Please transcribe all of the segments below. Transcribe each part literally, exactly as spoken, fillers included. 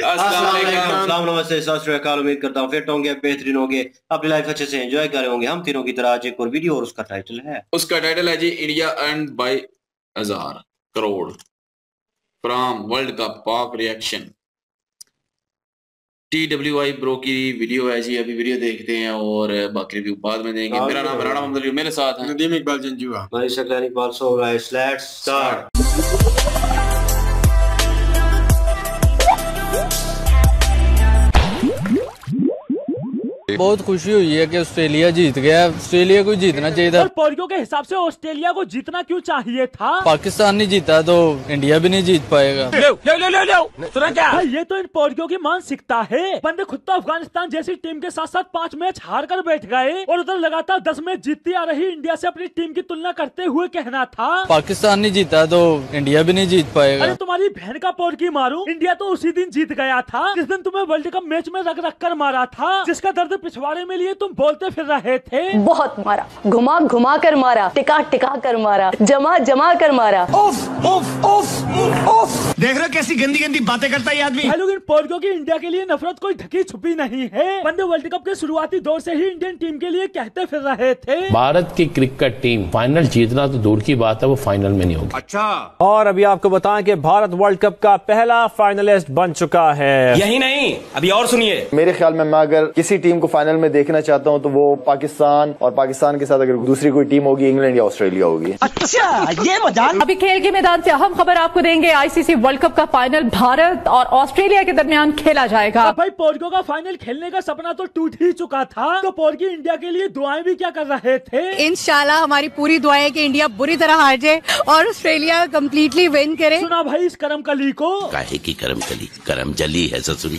अस्सलाम नमस्ते सत श्री अकाल। उम्मीद करता हूँ फिट होंगे, बेहतरीन होंगे, अपनी लाइफ अच्छे से एंजॉय कर रहे होंगे। हम तीनों की तरह आज एक और वीडियो, और उसका टाइटल है उसका टाइटल है जी इंडिया अर्न बाय हजार crore from world cup Pak reaction. T W I bro की वीडियो है जी। अभी वीडियो देखते हैं और बाकी रिव्यू बाद में देंगे। मेरा नाम राणा मोहम्मद, मेरे साथ है नदीम इकबाल जंजुआ। हमारी Saklani Iqbal. So guys let's start. बहुत खुशी हुई है कि ऑस्ट्रेलिया जीत गया। ऑस्ट्रेलिया को जीतना चाहिए था। और पॉलिटिको के हिसाब से ऑस्ट्रेलिया को जीतना क्यों चाहिए था? पाकिस्तान नहीं जीता तो इंडिया भी नहीं जीत पाएगा। ले, ले, ले, ले, ले। सुना क्या? भाई ये तो इन पॉलिटिको की मानसिकता है। बंदे खुद तो अफगानिस्तान जैसी टीम के साथ साथ पांच मैच हार कर बैठ गए और उधर लगातार दस मैच जीतती आ रही इंडिया से अपनी टीम की तुलना करते हुए कहना था पाकिस्तान नहीं जीता तो इंडिया भी नहीं जीत पाएगा। अरे तुम्हारी बहन का पॉलिटिकी मारू, इंडिया तो उसी दिन जीत गया था जिस दिन तुम्हें वर्ल्ड कप मैच में रख रख कर मारा था, जिसका दर्द पिछवाड़े में लिए तुम बोलते फिर रहे थे। बहुत मारा, घुमा घुमा कर मारा, टिका टिका कर मारा, जमा जमा कर मारा। उफ उफ उफ उफ। देख रहे हो कैसी गंदी गंदी बातें करता है आदमी। भाई लोग इन पॉलिटिको की इंडिया के लिए नफरत कोई ढकी छुपी नहीं है। बंदे वर्ल्ड कप के शुरुआती दौर से ही इंडियन टीम के लिए कहते फिर रहे थे भारत की क्रिकेट टीम फाइनल जीतना तो दूर की बात है, वो फाइनल में नहीं होगी। अच्छा, और अभी आपको बताएं कि भारत वर्ल्ड कप का पहला फाइनलिस्ट बन चुका है। यही नहीं, अभी और सुनिए। मेरे ख्याल में मैं अगर किसी टीम को फाइनल में देखना चाहता हूं तो वो पाकिस्तान, और पाकिस्तान के साथ अगर दूसरी कोई टीम होगी इंग्लैंड या ऑस्ट्रेलिया होगी। अच्छा, ये मजाक। अभी खेल के मैदान से अहम खबर आपको देंगे। आईसीसी वर्ल्ड कप का फाइनल भारत और ऑस्ट्रेलिया के दरमियान खेला जाएगा। भाई पॉलिटिको का फाइनल खेलने का सपना तो टूट ही चुका था, तो पॉलिटिको इंडिया के लिए दुआएं भी क्या कर रहे थे? इंशाल्लाह हमारी पूरी दुआ है कि इंडिया बुरी तरह हार जाए और ऑस्ट्रेलिया कम्प्लीटली विन करे। सुना भाई इस करम कली को? काहे की करम कली? करम जली है ससुरी।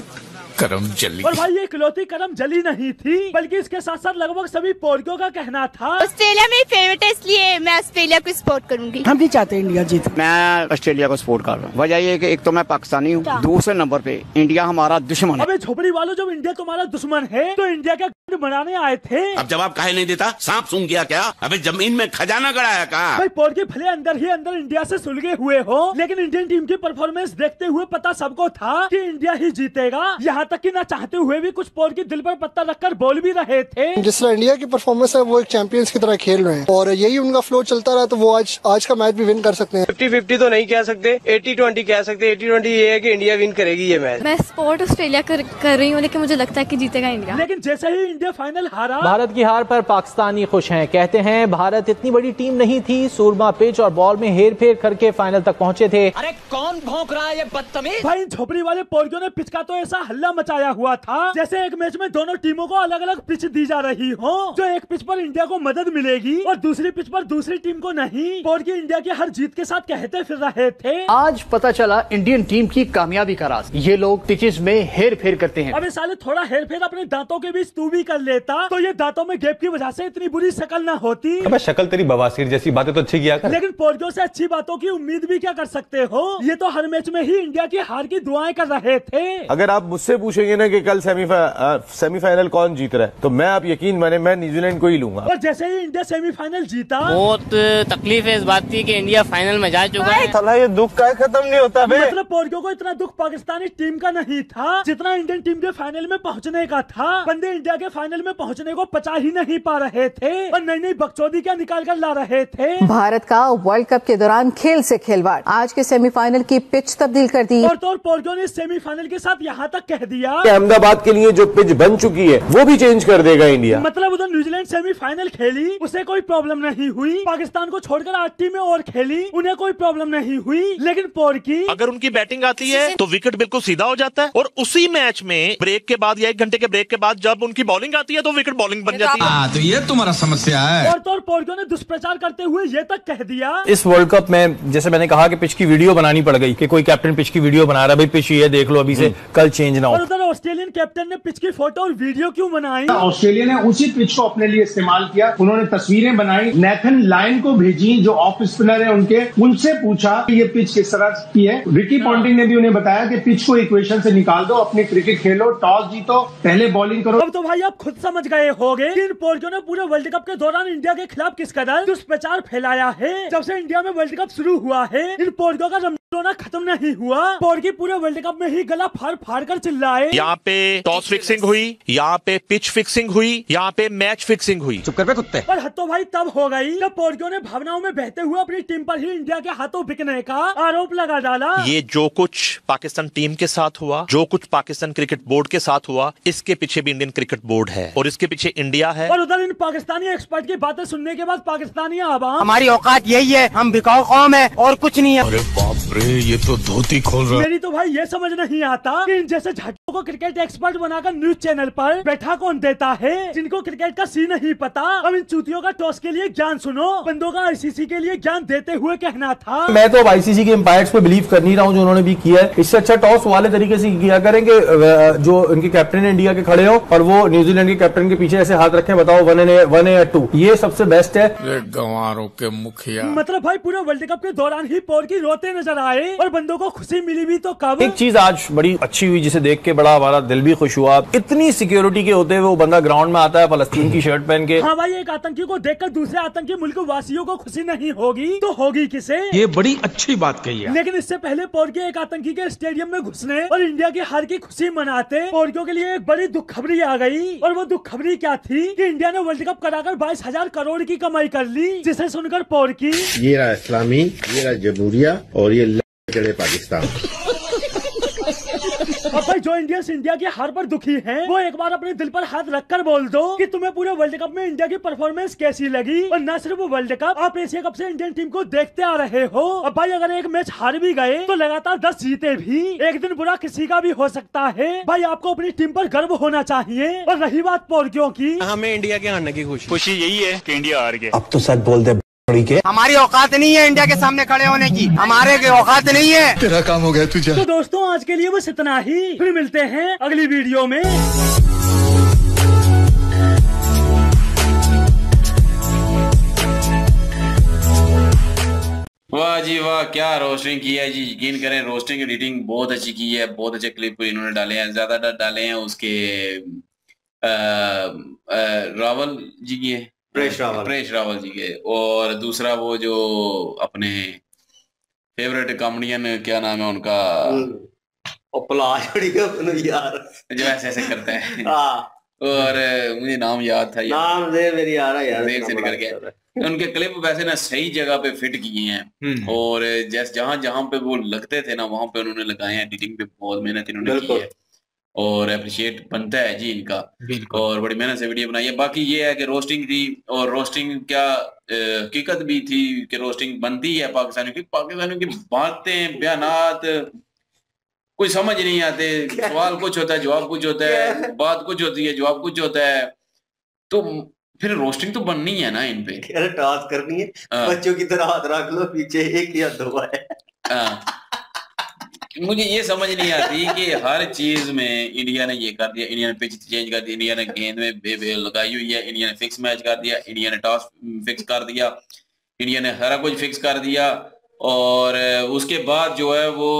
करम जली। और भाई ये इकलौती करम जली नहीं थी, बल्कि इसके साथ साथ लगभग सभी पॉलिटिको का कहना था ऑस्ट्रेलिया मेरी फेवरेट है, इसलिए मैं ऑस्ट्रेलिया को सपोर्ट करूंगी। हम भी चाहते हैं इंडिया जीते। मैं ऑस्ट्रेलिया को सपोर्ट कर रहा हूँ। वजह ये कि एक तो मैं पाकिस्तानी हूँ, दूसरे नंबर पे इंडिया हमारा दुश्मन है। अबे झोपड़ी वालों, जब इंडिया तुम्हारा दुश्मन है तो इंडिया का बनाने आए थे। अब जवाब काहे नहीं देता? सांप सूंघ गया क्या? अबे जमीन में खजाना गड़ा है क्या? भाई पॉलिटिको भले अंदर ही अंदर इंडिया से सुलगे हुए हो, लेकिन इंडियन टीम की परफॉर्मेंस देखते हुए पता सबको था कि इंडिया ही जीतेगा। यहाँ तक कि न चाहते हुए भी कुछ पॉलिटिको दिल पर पत्ता रखकर बोल भी रहे थे। जिस तरह इंडिया की परफॉर्मेंस है वो एक चैंपियंस की तरह खेल रहे हैं और यही उनका फ्लो चलता रहा तो वो आज आज का मैच भी विन कर सकते हैं। फिफ्टी फिफ्टी तो नहीं कह सकते, एटी ट्वेंटी कह सकते। एटी ट्वेंटी ये है कि इंडिया विन करेगी ये मैच। मैं सपोर्ट ऑस्ट्रेलिया कर, कर रही हूँ, लेकिन मुझे लगता है कि जीतेगा इंडिया। लेकिन जैसे ही इंडिया फाइनल हारा, भारत की हार पर पाकिस्तानी खुश हैं। कहते हैं भारत इतनी बड़ी टीम नहीं थी, सूरमा पिच और बॉल में हेर फेर करके फाइनल तक पहुंचे थे। अरे कौन भौंक रहा है ये बदतमीज? भाई झोपड़ी वाले पॉलिटिको ने पिच का तो ऐसा हल्ला मचाया हुआ था जैसे एक मैच में दोनों टीमों को अलग अलग पिच दी जा रही हो, जो एक पिच पर इंडिया को मदद मिलेगी और दूसरी पिच पर दूसरी टीम को नहीं। पॉलिटिको इंडिया की हर जीत के साथ कहते फिर रहे थे। आज पता चला इंडियन टीम की कामयाबी का राज, ये लोग पिचेस में हेर फेर करते हैं। अबे साले थोड़ा हेर फेर अपने दांतों के बीच तू भी कर लेता तो ये दांतों में गैप की वजह से इतनी बुरी शक्ल न होती। अबे शक्ल तेरी बवासीर जैसी, बातें तो अच्छी किया कर। लेकिन पॉलिटिको से अच्छी बातों की उम्मीद भी क्या कर सकते हो? ये तो हर मैच में ही इंडिया की हार की दुआएं कर रहे थे। अगर आप मुझसे पूछेंगे ना कि कल सेमीफाइनल कौन जीत रहा है तो मैं आप यकीन माने मैं न्यूजीलैंड को ही लूंगा। और जैसे ही इंडिया सेमीफाइनल जीता, बहुत तकलीफ है इस बात की कि इंडिया फाइनल में जा चुका है। साला ये दुख का खत्म नहीं होता बे। मतलब पॉलिटिको को इतना दुख पाकिस्तानी टीम का नहीं था जितना इंडियन टीम के फाइनल में पहुंचने का था। बंदे इंडिया के फाइनल में पहुंचने को पचा ही नहीं पा रहे थे और नई नई बकचोदी क्या निकाल कर ला रहे थे। भारत का वर्ल्ड कप के दौरान खेल से खिलवाड़, आज के सेमीफाइनल की पिच तब्दील कर दी। और तो पॉलिटिको ने सेमीफाइनल के साथ यहाँ तक कह दिया अहमदाबाद के लिए जो पिच बन चुकी है वो भी चेंज कर देगा इंडिया। मतलब उधर न्यूजीलैंड सेमीफाइनल खेली, उसे कोई प्रॉब्लम नहीं हुई। पाकिस्तान को छोड़कर आठ टीमें और खेली, उन्हें कोई प्रॉब्लम नहीं हुई। लेकिन पॉलिटिको अगर उनकी बैटिंग आती है तो विकेट बिल्कुल सीधा हो जाता है और उसी मैच में ब्रेक के बाद या एक घंटे के ब्रेक के बाद जब उनकी बॉलिंग आती है तो विकेट बॉलिंग बन जाती है। तो ये तुम्हारा समस्या है। और तो पॉलिटिको ने दुष्प्रचार करते हुए ये तक कह दिया इस वर्ल्ड कप में, जैसे मैंने कहा कि पिच की वीडियो बनानी पड़ गई कि कोई कैप्टन पिच की वीडियो बना रहा है, भाई पिच ये देख लो अभी से, कल चेंज ना हो। और उधर ऑस्ट्रेलियन कैप्टन ने पिच की फोटो और वीडियो क्यों बनाई? ऑस्ट्रेलिया ने उसी पिच को अपने लिए इस्तेमाल किया। उन्होंने तस्वीरें बनाई, नेथन लायन को भेजी जो ऑफ स्पिनर है उनके, उनसे पूछा कि ये पिच किस तरह की है। रिकी पॉन्टिंग ने भी उन्हें बताया कि पिच को इक्वेशन से निकाल दो, अपनी क्रिकेट खेलो, टॉस जीतो, पहले बॉलिंग करो। अब तो भाई आप खुद समझ गए होंगे कि पॉलिटिको ने पूरे वर्ल्ड कप के दौरान इंडिया के खिलाफ किस कदर दुष्प्रचार फैलाया है। जब से इंडिया में वर्ल्ड कप शुरू हुआ है इन पॉलिटिको का कोरोना खत्म नहीं हुआ, पोर्की पूरे वर्ल्ड कप में ही गला फाड़ फाड़ कर चिल्लाए। यहाँ पे टॉस फिक्सिंग हुई, यहाँ पे पिच फिक्सिंग हुई, यहाँ पे मैच फिक्सिंग हुई। चुप कर पे कुत्ते। पर हद तो भाई तब हो गई जब पोर्कियों ने भावनाओं में बहते हुए अपनी टीम पर ही इंडिया के हाथों बिकने का आरोप लगा डाला। ये जो कुछ पाकिस्तान टीम के साथ हुआ, जो कुछ पाकिस्तान क्रिकेट बोर्ड के साथ हुआ, इसके पीछे भी इंडियन क्रिकेट बोर्ड है और इसके पीछे इंडिया है। और उधर इन पाकिस्तानी एक्सपर्ट की बातें सुनने के बाद पाकिस्तानी आवाम, हमारी औकात यही है, हम बिकाऊ कौम है और कुछ नहीं है। अरे बाप रे, ये तो धोती खोल रहा है। मेरी तो भाई ये समझ नहीं आता कि इन जैसे झटकों को क्रिकेट एक्सपर्ट बनाकर न्यूज चैनल पर बैठा कौन देता है, जिनको क्रिकेट का सी नहीं पता। अब इन चूतियों का टॉस के लिए ज्ञान सुनो, बंदों का आईसीसी के लिए ज्ञान देते हुए कहना था। मैं तो आईसीसी के एम्पायर्स पे बिलीव कर नहीं रहा हूँ जो उन्होंने भी किया है। इससे अच्छा टॉस वाले तरीके से किया करेंगे, जो इनके कैप्टन इंडिया के खड़े हो और वो न्यूजीलैंड के कैप्टन के पीछे ऐसे हाथ रखें, बताओ वन ए वन ए या टू, ये सबसे बेस्ट है। गंवारों के मुखिया। मतलब भाई पूरे वर्ल्ड कप के दौरान ही पोर्की रोते नजर आए और बंदों को खुशी मिली भी तो कब। एक चीज आज बड़ी अच्छी हुई जिसे देख के बड़ा हमारा दिल भी खुश हुआ। इतनी सिक्योरिटी के होते हुए वो बंदा ग्राउंड में आता है फलस्तीन की शर्ट पहन के। हाँ भाई, एक आतंकी को देखकर दूसरे आतंकी मुल्क वासियों को खुशी नहीं होगी तो होगी किसे? ये बड़ी अच्छी बात कही है। लेकिन इससे पहले पोर्की एक आतंकी के स्टेडियम में घुसने और इंडिया की हार की खुशी मनाते पोर्कियों के लिए एक बड़ी दुख खबरी आ गई। और वो दुख खबरी क्या थी कि इंडिया ने वर्ल्ड कप कराकर बाईस हजार करोड़ की कमाई कर ली, जिसे सुनकर पोर्की, ये रहा इस्लामी, ये रहा जमहूरिया और ये चढ़े पाकिस्तान। अब भाई जो इंडियंस इंडिया की हार पर दुखी हैं, वो एक बार अपने दिल पर हाथ रखकर बोल दो कि तुम्हें पूरे वर्ल्ड कप में इंडिया की परफॉर्मेंस कैसी लगी। और न सिर्फ वर्ल्ड कप, आप एशिया कप से इंडियन टीम को देखते आ रहे हो। अब भाई अगर एक मैच हार भी गए तो लगातार दस जीते भी एक दिन बुरा किसी का भी हो सकता है। भाई आपको अपनी टीम पर गर्व होना चाहिए। और रही बात पोर्कियों की, हमें इंडिया के हारने की खुशी खुशी यही है कि इंडिया हार गया। अब तो सच बोल दे के। हमारी औकात नहीं है इंडिया के सामने खड़े होने की, हमारे की औकात नहीं है। तेरा काम हो गया तुझे। तो दोस्तों आज के लिए बस इतना ही, फिर मिलते हैं अगली वीडियो में। वाह जी वाह, क्या रोस्टिंग की है जी। यकीन करें रोस्टिंग एडिटिंग बहुत अच्छी की है, बहुत अच्छे क्लिप इन्होंने डाले हैं, ज्यादा डाले हैं उसके आ, आ, रावल जी की है, प्रेश रावल प्रेश रावल जी के। और दूसरा वो जो अपने फेवरेट कॉमेडियन, क्या नाम है उनका, यार जो ऐसे ऐसे करता है। और मुझे नाम याद था, नाम दे मेरी यार यार देख से निकल गया। उनके क्लिप वैसे ना सही जगह पे फिट किए हैं और जैसे जहां जहां पे वो लगते थे ना वहां पे उन्होंने लगाए हैं। एडिटिंग पे बहुत मेहनत इन्होंने की है और अप्रिशिएट बनता है जी इनका। और बड़ी मेहनत से वीडियो बनाई है। बाकी ये है कि रोस्टिंग थी और रोस्टिंग क्या हकीकत भी थी कि रोस्टिंग बनती है पाकिस्तानियों की। पाकिस्तानियों की बातें बयानात कोई समझ नहीं आते, सवाल कुछ होता है जवाब कुछ होता है, बात कुछ होती है जवाब कुछ होता है, तो फिर रोस्टिंग तो बननी है ना इन पे। टास्क करनी है, बच्चों की तरह हाथ रख लो पीछे, एक या दो है। मुझे ये समझ नहीं आती कि हर चीज में इंडिया ने ये कर दिया, इंडिया ने पिच चेंज कर दिया, इंडिया ने गेंद में बे बे लगाई हुई है, इंडिया ने फिक्स मैच कर दिया, इंडिया ने टॉस फिक्स कर दिया, इंडिया ने सारा कुछ फिक्स कर दिया और उसके बाद जो है वो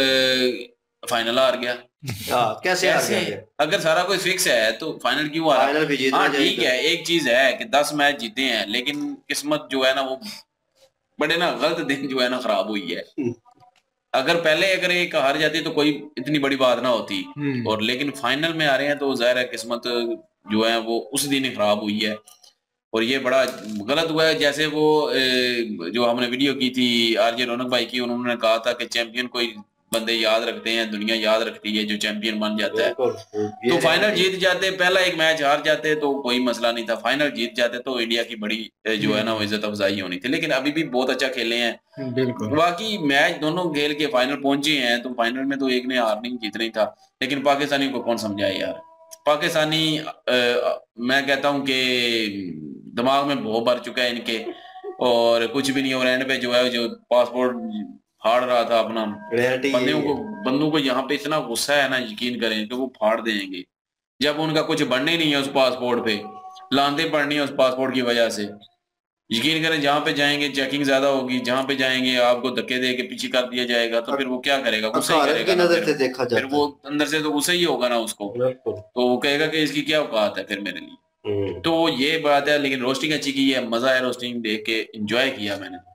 फाइनल हार गया। आ, कैसे, कैसे? हार गया? अगर सारा कुछ फिक्स है तो फाइनल क्यों हारा? हाँ ठीक है, एक चीज है कि दस मैच जीते हैं लेकिन किस्मत जो है ना वो बड़े ना गलत दिन जो है ना खराब हुई है। अगर पहले अगर एक हार जाती तो कोई इतनी बड़ी बात ना होती, और लेकिन फाइनल में आ रहे हैं तो जाहिर है किस्मत जो है वो उस दिन ही खराब हुई है और ये बड़ा गलत हुआ है। जैसे वो जो हमने वीडियो की थी आरजे रौनक भाई की, उन्होंने कहा था कि चैंपियन कोई बंदे याद रखते हैं, दुनिया याद रखती है जो चैंपियन बन जाता है। तो फाइनल जीत जाते, पहला एक मैच हार जाते तो कोई मसला नहीं था, फाइनल जीत जाते तो इंडिया की बड़ी जो है ना वो इज्जत अफजाई होनी थी। लेकिन अभी भी बहुत अच्छा खेले हैं बिल्कुल। बाकी मैच दोनों खेल के फाइनल पहुंचे हैं तो फाइनल में तो एक ने हार नहीं जीतना ही था, लेकिन पाकिस्तानी को कौन समझाए यार। पाकिस्तानी आ, मैं कहता हूँ कि दिमाग में बहुत भर चुका है इनके और कुछ भी नहीं। और एंड पे जो है जो पासपोर्ट फाड़ रहा था अपना, बंदों को बंदों को यहाँ पे इतना गुस्सा है ना, यकीन करें कि वो फाड़ देंगे जब उनका कुछ बनने नहीं है उस पासपोर्ट पे, लांते पड़नी है उस पासपोर्ट की वजह से। यकीन करें जहाँ पे जाएंगे चेकिंग ज्यादा होगी, जहाँ पे जाएंगे आपको धक्के दे के पीछे कर दिया जाएगा तो फिर वो क्या करेगा, गुस्सा ही करेगा ना, फिर, देखा फिर वो अंदर से तो गुस्सा ही होगा ना उसको, तो वो कहेगा कि इसकी क्या औकात है फिर मेरे लिए। तो ये बात है। लेकिन रोस्टिंग अच्छी की है, मजा है रोस्टिंग देख के, एंजॉय किया मैंने।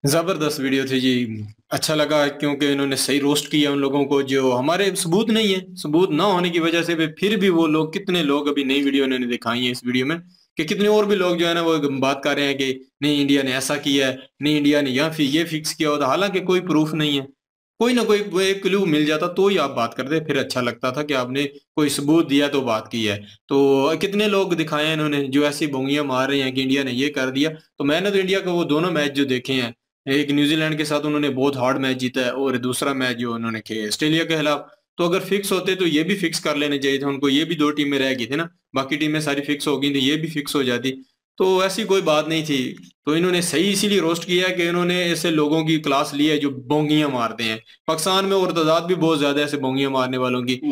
जबरदस्त वीडियो थी जी, अच्छा लगा क्योंकि इन्होंने सही रोस्ट किया उन लोगों को जो हमारे सबूत नहीं है, सबूत ना होने की वजह से फिर भी वो लोग, कितने लोग अभी नई वीडियो इन्होंने दिखाई है इस वीडियो में कि कितने और भी लोग जो है ना वो बात कर रहे हैं कि नहीं इंडिया ने ऐसा किया है, नहीं इंडिया ने यहाँ ये फिक्स किया होता, हालांकि कोई प्रूफ नहीं है। कोई ना कोई एक क्लू मिल जाता तो ही आप बात करते, फिर अच्छा लगता था कि आपने कोई सबूत दिया तो बात की है। तो कितने लोग दिखाए हैं इन्होंने जो ऐसी बोंगियां मार रहे हैं कि इंडिया ने ये कर दिया। तो मैंने तो इंडिया का वो दोनों मैच जो देखे हैं, एक न्यूजीलैंड के साथ उन्होंने बहुत हार्ड मैच जीता है और दूसरा मैच जो उन्होंने खेला ऑस्ट्रेलिया के खिलाफ, तो अगर फिक्स होते तो ये भी फिक्स कर लेने चाहिए थे उनको। ये भी दो टीमें रह गई थी ना, बाकी टीमें सारी फिक्स हो गई थी, ये भी फिक्स हो जाती, तो ऐसी कोई बात नहीं थी। तो इन्होंने सही इसीलिए रोस्ट किया है कि इन्होंने ऐसे लोगों की क्लास ली है जो बोंगियां मारते हैं। पाकिस्तान में और तादाद भी बहुत ज्यादा ऐसे बोंगियां मारने वालों की,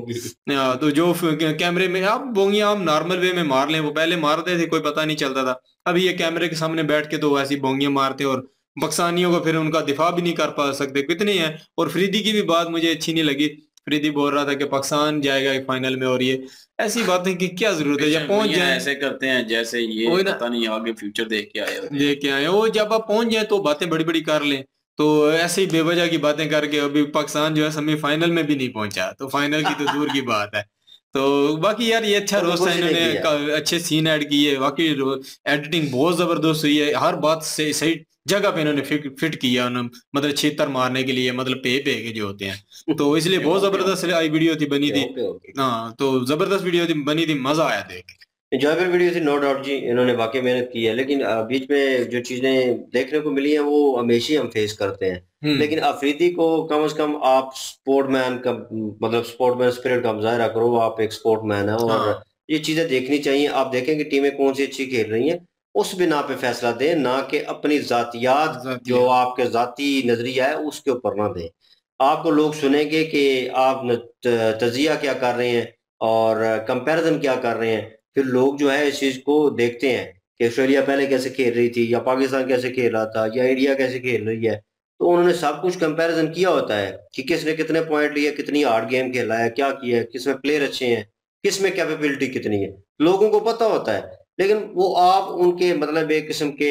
तो जो कैमरे में आप बोंगियां आप नॉर्मल वे में मार लें, वो पहले मारते थे कोई पता नहीं चलता था, अभी ये कैमरे के सामने बैठ के तो ऐसी बोंगियां मारते और पाकिस्तानियों को फिर उनका दिफा भी नहीं कर पा सकते, कितने हैं। और फरीदी की भी बात मुझे अच्छी नहीं लगी, फरीदी बोल रहा था कि पाकिस्तान जाएगा फाइनल में, और ये ऐसी बातें की क्या जरूरत है, जब पहुंच जाए ऐसे करते हैं जैसे ये पता नहीं आगे फ्यूचर देख के आए लेके आए वो, जब आप पहुंच जाए तो बातें बड़ी बड़ी कर लें। तो ऐसे ही बेवजह की बातें करके अभी पाकिस्तान जो है सेमीफाइनल में भी नहीं पहुंचा, तो फाइनल की तो दूर की बात है। तो बाकी यार ये अच्छा रोस्ट है, इन्होंने अच्छे सीन ऐड किए, बाकी एडिटिंग बहुत जबरदस्त हुई है, हर बात से सही जगह पे इन्होंने फिट, फिट किया उन्होंने, मतलब छेतर मारने के लिए, मतलब पे पे के जो होते हैं, तो इसलिए बहुत जबरदस्त वीडियो थी बनी थी। हाँ तो जबरदस्त वीडियो थी बनी थी, मजा आया देख, इंजॉयबल वीडियो थी, नो डाउट जी, इन्होंने वाकई मेहनत की है। लेकिन बीच में जो चीजें देखने को मिली हैं वो हमेशा हम फेस करते हैं। लेकिन अफरीदी को कम से कम आप स्पोर्टमैन का मतलब स्पोर्टमैन स्पिरिट का मुजाहरा करो, आप एक स्पोर्टमैन है और हाँ। ये चीजें देखनी चाहिए। आप देखें कि टीमें कौन सी अच्छी खेल रही हैं, उस बिना पे फैसला दें, ना कि अपनी जातियात जो आपके जाती नजरिया है उसके ऊपर ना दें। आपको लोग सुनेंगे कि आप तजिया क्या कर रहे हैं और कंपैरिजन क्या कर रहे हैं, फिर लोग जो है इस चीज को देखते हैं कि ऑस्ट्रेलिया पहले कैसे खेल रही थी या पाकिस्तान कैसे खेल रहा था या इंडिया कैसे खेल रही है, तो उन्होंने सब कुछ कंपैरिजन किया होता है कि किसने कितने पॉइंट लिए, कितनी हार्ड गेम खेला है, क्या किया है, किसमें प्लेयर अच्छे हैं, किसमें कैपेबिलिटी कितनी है, लोगों को पता होता है। लेकिन वो आप उनके मतलब एक किस्म के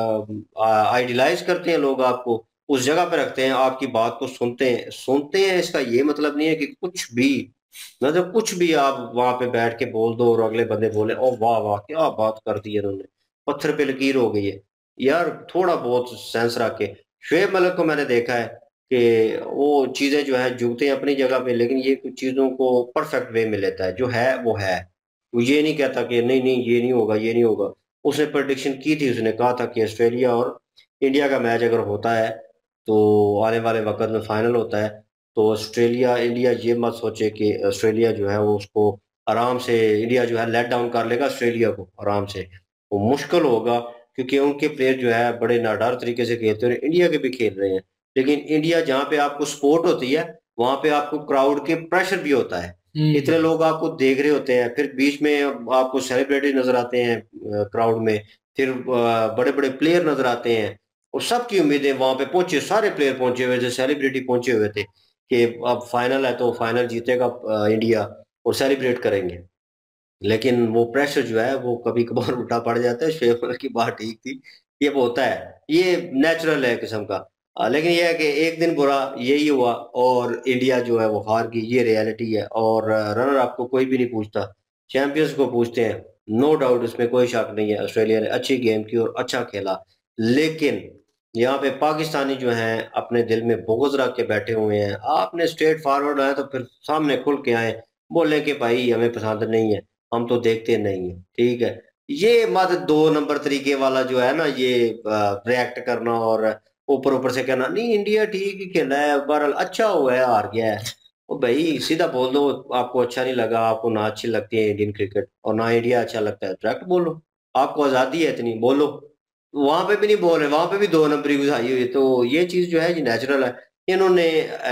आइडियलाइज करते हैं, लोग आपको उस जगह पे रखते हैं, आपकी बात को सुनते हैं सुनते हैं इसका ये मतलब नहीं है कि कुछ भी मतलब कुछ भी आप वहां पे बैठ के बोल दो और अगले बंदे बोले ओ वाह वाह क्या बात कर दी है उन्होंने, पत्थर पे लकीर हो गई है। यार थोड़ा बहुत सेंस रख के, शुएब मलिक को मैंने देखा है कि वो चीजें जो है जुगते हैं अपनी जगह पे, लेकिन ये कुछ चीजों को परफेक्ट वे में लेता है, जो है वो है, वो ये नहीं कहता कि नहीं नहीं ये नहीं होगा ये नहीं होगा। उसने प्रेडिक्शन की थी, उसने कहा था कि ऑस्ट्रेलिया और इंडिया का मैच अगर होता है तो आने वाले वक्त में फाइनल होता है तो ऑस्ट्रेलिया इंडिया ये मत सोचे कि ऑस्ट्रेलिया जो है वो उसको आराम से इंडिया जो है लेट डाउन कर लेगा ऑस्ट्रेलिया को आराम से, वो मुश्किल होगा क्योंकि उनके प्लेयर जो है बड़े नाडार तरीके से खेलते हैं, इंडिया के भी खेल रहे हैं। लेकिन इंडिया जहाँ पे आपको सपोर्ट होती है वहां पे आपको क्राउड के प्रेशर भी होता है, इतने लोग आपको देख रहे होते हैं, फिर बीच में आपको सेलिब्रिटी नजर आते हैं क्राउड में, फिर बड़े बड़े प्लेयर नजर आते हैं और सबकी उम्मीदें वहां पे पहुंचे, सारे प्लेयर पहुंचे हुए थे, सेलिब्रिटी पहुंचे हुए थे कि अब फाइनल है तो फाइनल जीतेगा इंडिया और सेलिब्रेट करेंगे। लेकिन वो प्रेशर जो है वो कभी कभार उल्टा पड़ जाता है। शुएब मलिक की बात ठीक थी, ये होता है, ये नेचुरल है किस्म का। आ, लेकिन यह है कि एक दिन बुरा यही हुआ और इंडिया जो है वो हार गई, ये रियलिटी है। और रनर आपको कोई भी नहीं पूछता, चैंपियंस को पूछते हैं, नो डाउट इसमें कोई शक नहीं है। ऑस्ट्रेलिया ने अच्छी गेम की और अच्छा खेला, लेकिन यहाँ पे पाकिस्तानी जो हैं अपने दिल में बुग़्ज़ रख के बैठे हुए हैं। आपने स्ट्रेट फॉरवर्ड आए तो फिर सामने खुल के आए, बोले कि भाई हमें पसंद नहीं है, हम तो देखते नहीं है, ठीक है। ये मत दो नंबर तरीके वाला जो है ना, ये रिएक्ट करना और ऊपर ऊपर से कहना नहीं इंडिया ठीक ही खेला है, बहरहाल अच्छा हुआ है हार गया है। ओ भाई सीधा बोल दो, आपको अच्छा नहीं लगा, आपको ना अच्छी लगती है इंडियन क्रिकेट और ना इंडिया अच्छा लगता है, डायरेक्ट बोलो, आपको आज़ादी है इतनी, बोलो। वहां पे भी नहीं बोल रहे, वहां पे भी दो नंबरी गुजारी हुई, तो ये चीज जो है ये नेचुरल है। इन्होंने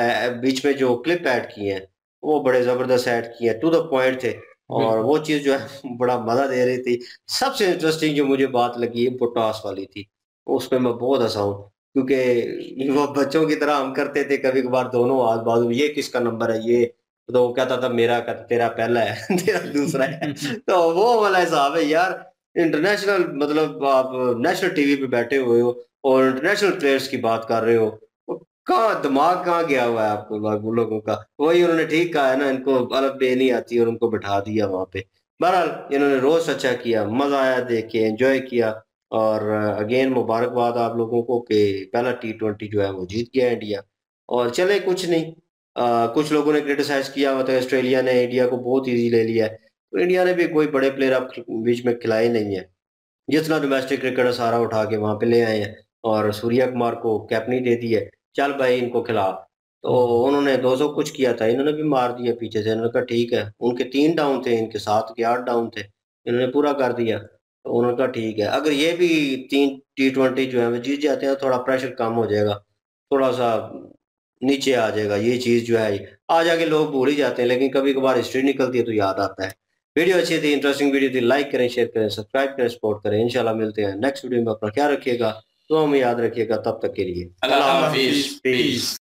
बीच में जो क्लिप ऐड किए हैं वो बड़े जबरदस्त ऐड किए हैं, टू द पॉइंट थे और वो चीज जो है बड़ा मजा दे रही थी। सबसे इंटरेस्टिंग जो मुझे बात लगी वो टॉस वाली थी, उस पर मैं बहुत हंसा हूँ क्योंकि वो बच्चों की तरह हम करते थे कभी कभार दोनों हाथ बाजू, ये किसका नंबर है, ये तो वो कहता था मेरा, कहता तेरा पहला है तेरा दूसरा है तो वो वाला हिसाब है यार। इंटरनेशनल मतलब आप नेशनल टीवी पे बैठे हुए हो और इंटरनेशनल प्लेयर्स की बात कर रहे हो, कहाँ दिमाग कहाँ गया हुआ है आपको लोगों का। वही उन्होंने ठीक कहा है ना, इनको अलग बे नहीं आती और उनको बैठा दिया वहां पे। बहरहाल इन्होंने रोज अच्छा किया, मजा आया देख के, एंजॉय किया। और अगेन मुबारकबाद आप लोगों को कि पहला टी ट्वेंटी जो है वो जीत गया इंडिया। और चले कुछ नहीं, आ, कुछ लोगों ने क्रिटिसाइज किया हुआ था ऑस्ट्रेलिया ने इंडिया को बहुत ईजी ले लिया है, तो इंडिया ने भी कोई बड़े प्लेयर अब बीच में खिलाए नहीं है, जितना डोमेस्टिक क्रिकेटर सारा उठा के वहां पे ले आए हैं और सूर्या कुमार को कैप्टनी दे दी है, चल भाई इनको खिला। तो उन्होंने दो सौ कुछ किया था, इन्होंने भी मार दिया पीछे से। इन्होंने कहा ठीक है, उनके तीन डाउन थे, इनके सात के आठ डाउन थे, इन्होंने पूरा कर दिया। तो उन्होंने कहा ठीक है, अगर ये भी तीन टी ट्वेंटी जो है वो जीत जाते हैं, थोड़ा प्रेशर कम हो जाएगा, थोड़ा सा नीचे आ जाएगा। ये चीज जो है आ जाके लोग भूल ही जाते हैं, लेकिन कभी कभार हिस्ट्री निकलती है तो याद आता है। वीडियो अच्छी थी, इंटरेस्टिंग वीडियो थी, लाइक करें, शेयर करें, सब्सक्राइब करें, सपोर्ट करें। इंशाल्लाह मिलते हैं नेक्स्ट वीडियो में। अपना ख्याल रखिएगा, तो हमें याद रखिएगा। तब तक के लिए अल्लाह हाफिज़, पीस।